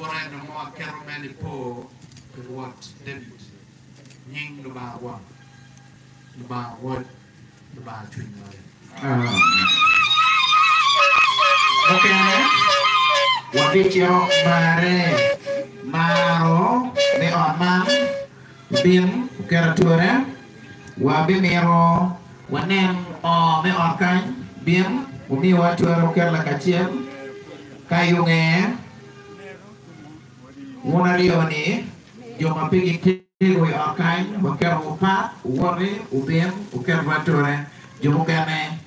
Moren no more caramel po Rwot David Ning no ba wa no ba what no ba twin okay Wabicho mare maro ne omam bim keratura wabimero wanem o me orkan bim umi watura kerla kaciem kayunge wonarioni joma pigi tigo orkan wakero upa wori ubim ukerwatura jomukane